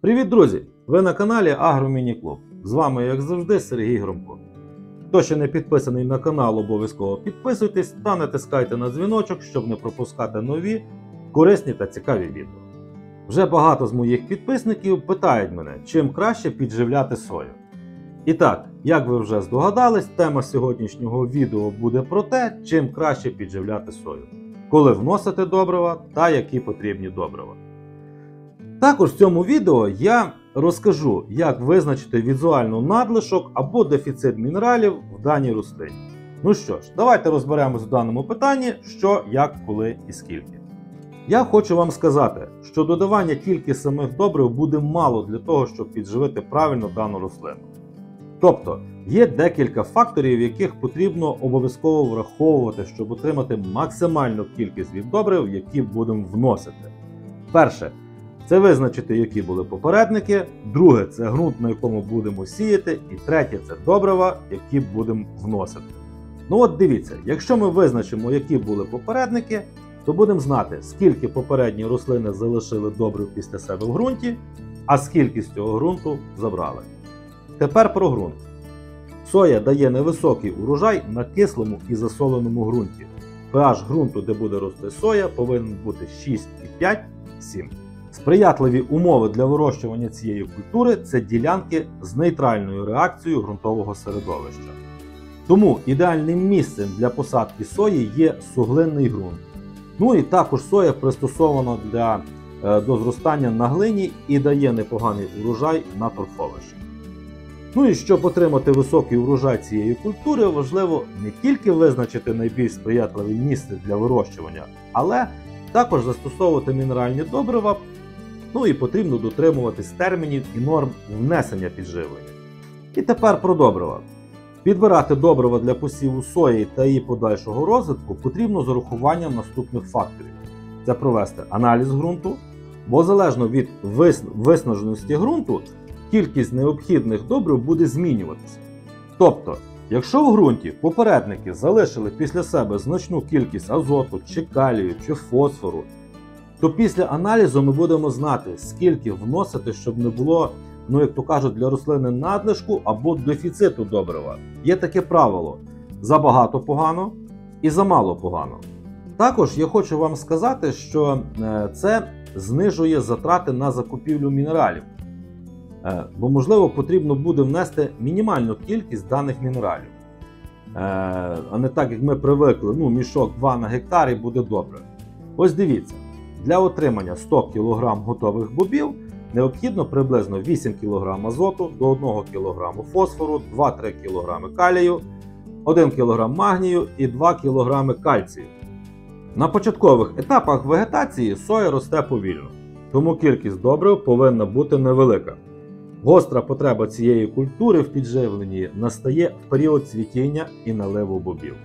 Привіт, друзі! Ви на каналі Агромініклуб. З вами, як завжди, Сергій Громко. Хто ще не підписаний на канал, обов'язково підписуйтесь та натискайте на дзвіночок, щоб не пропускати нові, корисні та цікаві відео. Вже багато з моїх підписників питають мене, чим краще підживляти сою. І так, як ви вже здогадались, тема сьогоднішнього відео буде про те, чим краще підживляти сою, коли вносити добрива та які потрібні добрива. Також в цьому відео я розкажу, як визначити візуально надлишок або дефіцит мінералів в даній рослині. Ну що ж, давайте розберемось в даному питанні, що, як, коли і скільки. Я хочу вам сказати, що додавання тільки самих добрив буде мало для того, щоб підживити правильно дану рослину. Тобто, є декілька факторів, яких потрібно обов'язково враховувати, щоб отримати максимальну кількість від добрив, які будемо вносити. Перше. Це визначити, які були попередники. Друге, це ґрунт, на якому будемо сіяти. І третє, це добрива, які будемо вносити. Ну от дивіться, якщо ми визначимо, які були попередники, то будемо знати, скільки попередні рослини залишили добрив після себе в ґрунті, а скільки з цього ґрунту забрали. Тепер про ґрунт. Соя дає невисокий урожай на кислому і засоленому ґрунті. pH ґрунту, де буде рости соя, повинен бути 6,5-7. Сприятливі умови для вирощування цієї культури – це ділянки з нейтральною реакцією ґрунтового середовища. Тому ідеальним місцем для посадки сої є суглинний ґрунт. Ну і також соя пристосована до зростання на глині і дає непоганий урожай на торфовищі. Ну і щоб отримати високий урожай цієї культури, важливо не тільки визначити найбільш сприятливе місце для вирощування, але також застосовувати мінеральні добрива. Ну і потрібно дотримуватись термінів і норм внесення підживлення. І тепер про добрива. Підбирати добрива для посіву сої та її подальшого розвитку потрібно з урахуванням наступних факторів. Це провести аналіз ґрунту, бо залежно від виснаженості ґрунту, кількість необхідних добрив буде змінюватися. Тобто, якщо в ґрунті попередники залишили після себе значну кількість азоту, чи калію, чи фосфору, то після аналізу ми будемо знати, скільки вносити, щоб не було, як то кажуть, для рослини надлишку або дефіциту добрива. Є таке правило – забагато погано і замало погано. Також я хочу вам сказати, що це знижує затрати на закупівлю мінералів. Бо, можливо, потрібно буде внести мінімальну кількість даних мінералів. А не так, як ми привикли, мішок 2 на гектар і буде добре. Ось дивіться. Для отримання 100 кг готових бобів необхідно приблизно 8 кг азоту до 1 кг фосфору, 2-3 кг калію, 1 кг магнію і 2 кг кальцію. На початкових етапах вегетації соя росте повільно, тому кількість добрив повинна бути невелика. Гостра потреба цієї культури в підживленні настає в період цвітіння і наливу бобів.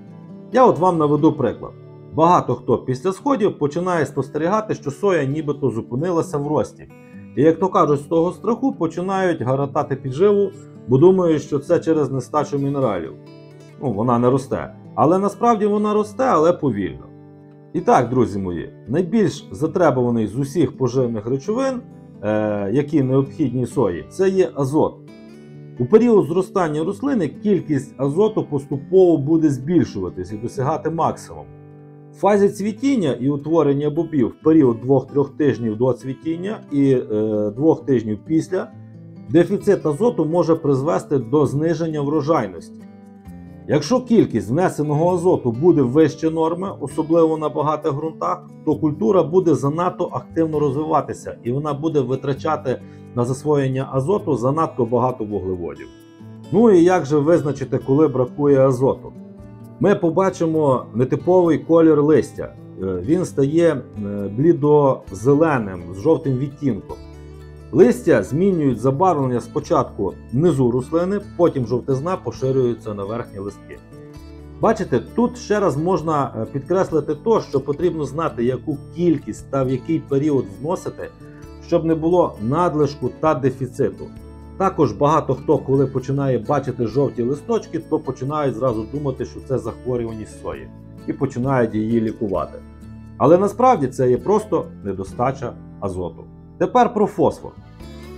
Я вам наведу приклад. Багато хто після сходів починає спостерігати, що соя нібито зупинилася в рості. І, як то кажуть, з того страху починають гаратати підживу, бо думають, що це через нестачу мінералів. Вона не росте. Але насправді вона росте, але повільно. І так, друзі мої, найбільш затребуваний з усіх поживних речовин, які необхідні сої, це є азот. У період зростання рослини кількість азоту поступово буде збільшуватись і досягати максимуму. В фазі цвітіння і утворення бобів в період 2-3 тижнів до цвітіння і 2 тижнів після дефіцит азоту може призвести до зниження врожайності. Якщо кількість внесеного азоту буде вище норми, особливо на багатих ґрунтах, то культура буде занадто активно розвиватися і вона буде витрачати на засвоєння азоту занадто багато вуглеводів. Ну і як же визначити, коли бракує азоту? Ми побачимо нетиповий колір листя. Він стає блідо-зеленим, з жовтим відтінком. Листя змінюють забарвлення спочатку внизу рослини, потім жовтизна поширюється на верхні листки. Бачите, тут ще раз можна підкреслити те, що потрібно знати, яку кількість та в який період вносити, щоб не було надлишку та дефіциту. Також багато хто, коли починає бачити жовті листочки, то починають зразу думати, що це захворюваність сої і починають її лікувати. Але насправді це є просто недостача азоту. Тепер про фосфор.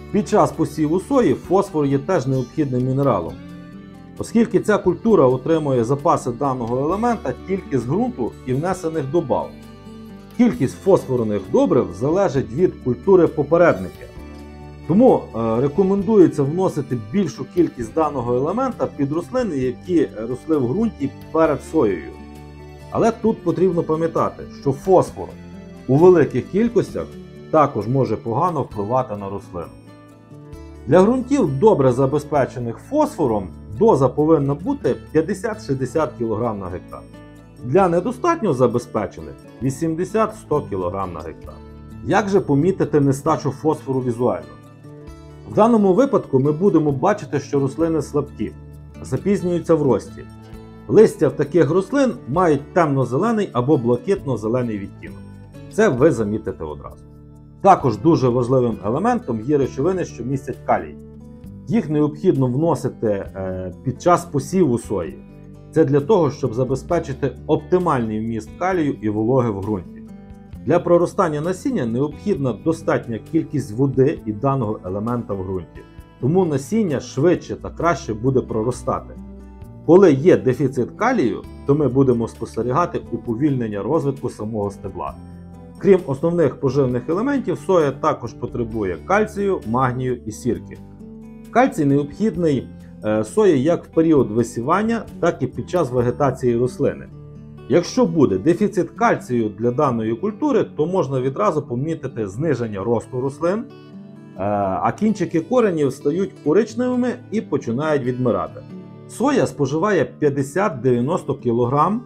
Під час посіву сої фосфор є теж необхідним мінералом, оскільки ця культура отримує запаси даного елемента тільки з ґрунту і внесених добав. Кількість фосфорних добрив залежить від культури попередника. Тому рекомендується вносити більшу кількість даного елемента під рослини, які росли в ґрунті перед соєю. Але тут потрібно пам'ятати, що фосфор у великих кількостях також може погано впливати на рослину. Для ґрунтів, добре забезпечених фосфором, доза повинна бути 50-60 кг на гектар. Для недостатньо забезпечених 80-100 кг на гектар. Як же помітити нестачу фосфору візуально? В даному випадку ми будемо бачити, що рослини слабкі, запізнюються в рості. Листя в таких рослин мають темно-зелений або блакитно-зелений відтінок. Це ви замітите одразу. Також дуже важливим елементом є речовини, що містять калій. Їх необхідно вносити під час посіву сої. Це для того, щоб забезпечити оптимальний вміст калію і вологи в ґрунті. Для проростання насіння необхідна достатня кількість води і даного елемента в ґрунті. Тому насіння швидше та краще буде проростати. Коли є дефіцит калію, то ми будемо спостерігати уповільнення розвитку самого стебла. Крім основних поживних елементів, соя також потребує кальцію, магнію і сірки. Кальцій необхідний сої як в період висівання, так і під час вегетації рослини. Якщо буде дефіцит кальцію для даної культури, то можна відразу помітити зниження росту рослин, а кінчики коренів стають коричневими і починають відмирати. Соя споживає 50-90 кг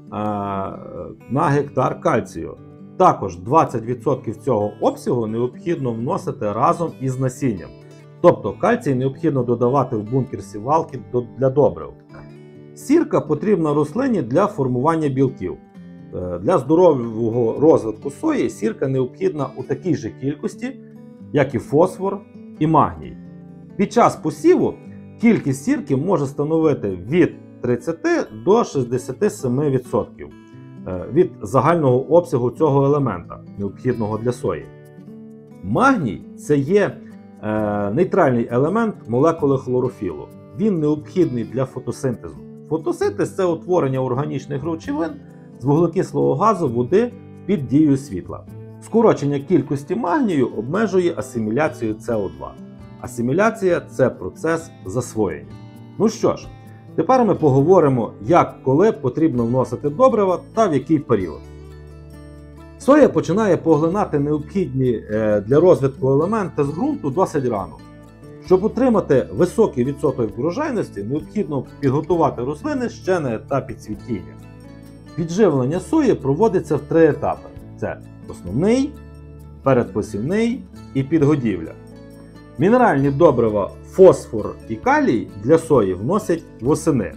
на гектар кальцію. Також 20% цього обсягу необхідно вносити разом із насінням. Тобто кальцій необхідно додавати в бункер сівалки для добрив. Сірка потрібна рослині для формування білків. Для здорового розвитку сої сірка необхідна у такій же кількості, як і фосфор і магній. Під час посіву кількість сірки може становити від 30 до 67% від загального обсягу цього елемента, необхідного для сої. Магній – це є нейтральний елемент молекули хлорофілу. Він необхідний для фотосинтезу. Фотосинтез – це утворення органічних речовин з вуглекислого газу, води під дією світла. Скорочення кількості магнію обмежує асиміляцію СО2. Асиміляція – це процес засвоєння. Ну що ж, тепер ми поговоримо, як, коли потрібно вносити добрива та в який період. Соя починає поглинати необхідні для розвитку елементи з ґрунту досить рано. Щоб отримати високий відсоток врожайності, необхідно підготувати рослини ще на етапі цвітіння. Підживлення сої проводиться в 3 етапи. Це основний, передпосівний і підгодівля. Мінеральні добрива фосфор і калій для сої вносять восени,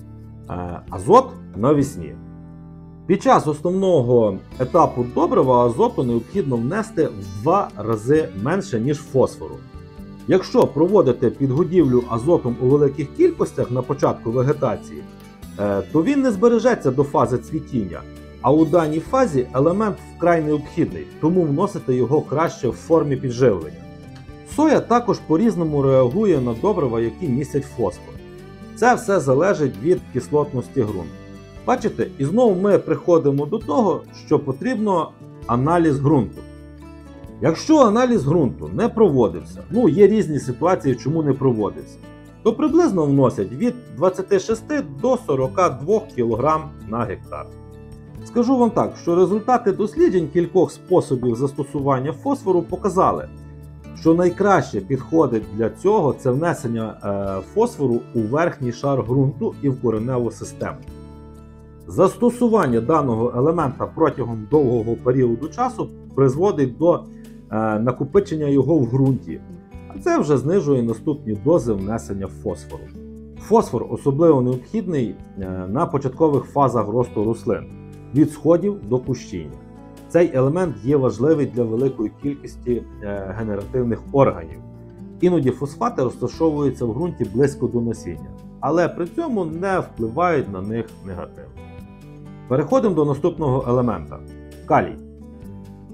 азот навесні. Під час основного етапу добрива азоту необхідно внести в 2 рази менше, ніж фосфору. Якщо проводити підгодівлю азотом у великих кількостях на початку вегетації, то він не збережеться до фази цвітіння, а у даній фазі елемент вкрай необхідний, тому вносити його краще в формі підживлення. Соя також по-різному реагує на добрива, які містять фосфор. Це все залежить від кислотності ґрунту. Бачите, і знову ми приходимо до того, що потрібно аналіз ґрунту. Якщо аналіз ґрунту не проводився, є різні ситуації, чому не проводився, то приблизно вносять від 26 до 42 кг на гектар. Скажу вам так, що результати досліджень кількох способів застосування фосфору показали, що найкраще підходить для цього – це внесення фосфору у верхній шар ґрунту і в кореневу систему. Застосування даного елемента протягом довгого періоду часу призводить до накопичення його в ґрунті, а це вже знижує наступні дози внесення фосфору. Фосфор особливо необхідний на початкових фазах росту рослин, від сходів до кущіння. Цей елемент є важливий для великої кількості генеративних органів. Іноді фосфати розташовуються в ґрунті близько до насіння, але при цьому не впливають на них негативно. Переходимо до наступного елемента – калій.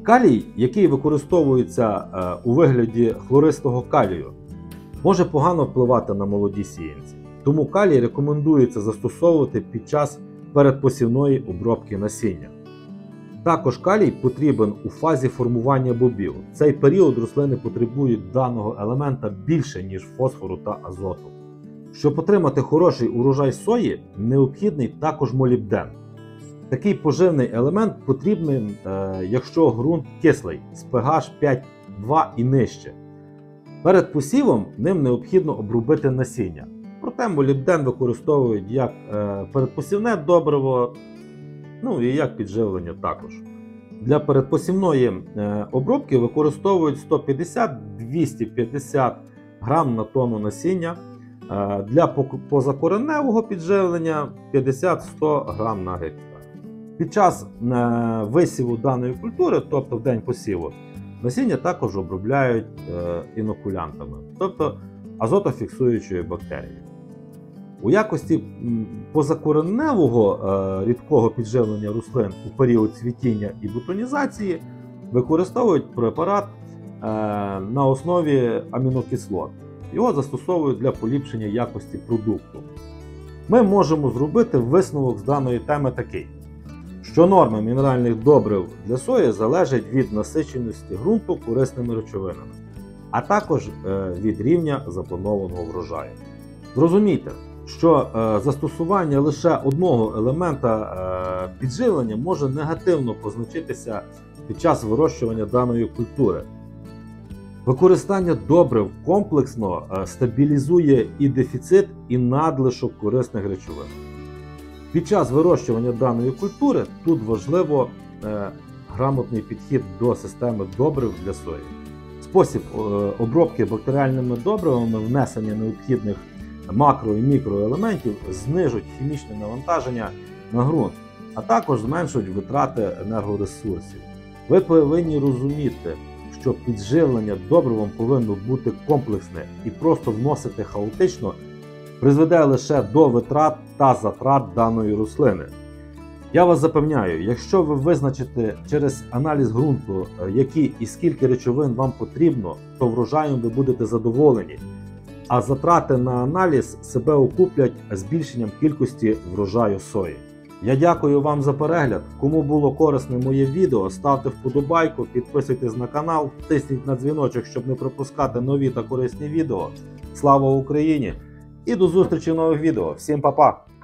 Калій, який використовується у вигляді хлористого калію, може погано впливати на молоді сіянці. Тому калій рекомендується застосовувати під час передпосівної обробки насіння. Також калій потрібен у фазі формування бобів. В цей період рослини потребують даного елемента більше, ніж фосфору та азоту. Щоб отримати хороший урожай сої, необхідний також молібден. Такий поживний елемент потрібен, якщо ґрунт кислий з pH 5,2 і нижче. Перед посівом ним необхідно обробити насіння. Проте молібден використовують як передпосівне добриво, ну і як підживлення також. Для передпосівної обробки використовують 150-250 грам на тонну насіння. Для позакореневого підживлення 50-100 грам на гектар. Під час висіву даної культури, тобто в день посіву, насіння також обробляють інокулянтами, тобто азотофіксуючою бактерією. У якості позакореневого рідкого підживлення рослин у період цвітіння і бутонізації використовують препарат на основі амінокислот. Його застосовують для поліпшення якості продукту. Ми можемо зробити висновок з даної теми такий, що норма мінеральних добрив для сої залежить від насиченості ґрунту корисними речовинами, а також від рівня запланованого врожаю. Зрозумійте, що застосування лише одного елемента підживлення може негативно позначитися під час вирощування даної культури. Використання добрив комплексно стабілізує і дефіцит, і надлишок корисних речовин. Під час вирощування даної культури тут важливо грамотний підхід до системи добрив для сої. Спосіб обробки бактеріальними добривами, внесення необхідних макро- і мікроелементів знижують хімічне навантаження на ґрунт, а також зменшують витрати енергоресурсів. Ви повинні розуміти, що підживлення добривом повинно бути комплексне і просто вносити хаотично призведе лише до витрат та затрат даної рослини. Я вас запевняю, якщо ви визначите через аналіз ґрунту, які і скільки речовин вам потрібно, то врожаєм ви будете задоволені, а затрати на аналіз себе окуплять збільшенням кількості врожаю сої. Я дякую вам за перегляд. Кому було корисне моє відео, ставте вподобайку, підписуйтесь на канал, тисніть на дзвіночок, щоб не пропускати нові та корисні відео. Слава Україні! І до зустрічі в нових відео. Всім па-па!